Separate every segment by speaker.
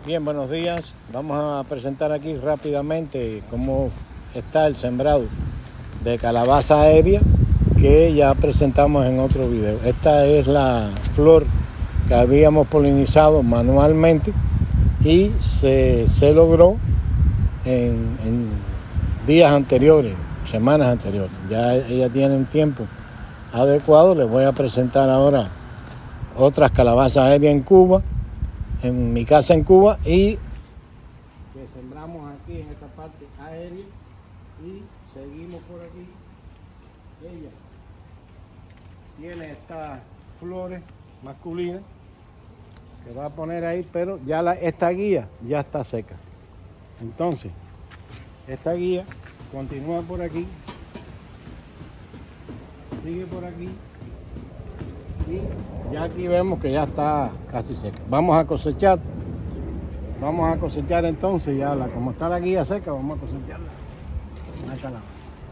Speaker 1: Bien, buenos días. Vamos a presentar aquí rápidamente cómo está el sembrado de calabaza aérea que ya presentamos en otro video. Esta es la flor que habíamos polinizado manualmente y se logró en días anteriores, semanas anteriores. Ya ella tiene un tiempo adecuado. Les voy a presentar ahora otras calabazas aéreas en Cuba, en mi casa en Cuba, y que sembramos aquí en esta parte aérea y seguimos por aquí. Ella tiene estas flores masculinas que va a poner ahí, pero ya esta guía ya está seca. Entonces esta guía continúa por aquí, sigue por aquí y ya aquí vemos que ya está casi seca. Vamos a cosechar entonces ya como está la guía seca, vamos a cosecharla. Una calabaza.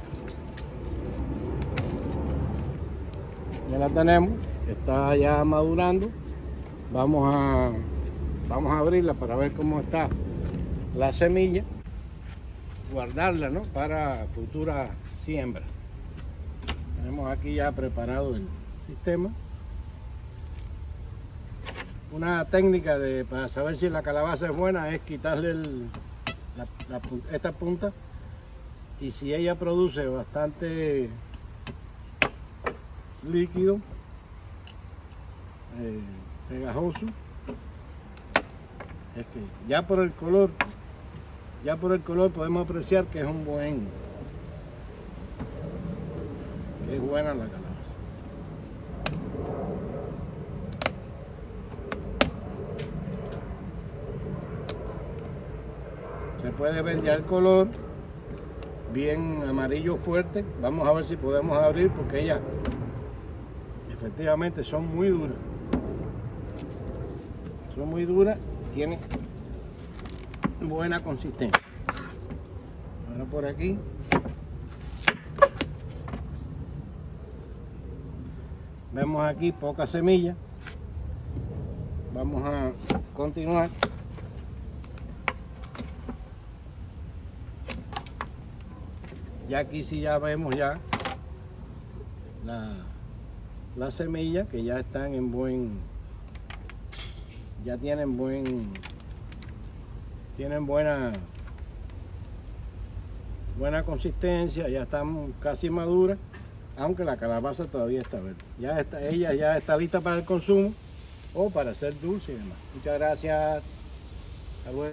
Speaker 1: Ya la tenemos, está ya madurando. Vamos a abrirla para ver cómo está la semilla, guardarla, ¿no?, para futura siembra. Tenemos aquí ya preparado el sistema. Una técnica para saber si la calabaza es buena es quitarle esta punta, y si ella produce bastante líquido pegajoso, es que ya por el color podemos apreciar que es que es buena la calabaza. Se puede ver ya el color bien amarillo fuerte. Vamos a ver si podemos abrir, porque ellas efectivamente son muy duras. Tienen buena consistencia. Ahora por aquí vemos aquí poca semilla. Vamos a continuar. Ya aquí sí ya vemos ya la semilla, que ya están tienen buena consistencia, ya están casi maduras, aunque la calabaza todavía está verde. Ella ya está lista para el consumo o para hacer dulce y demás. Muchas gracias. Hasta luego.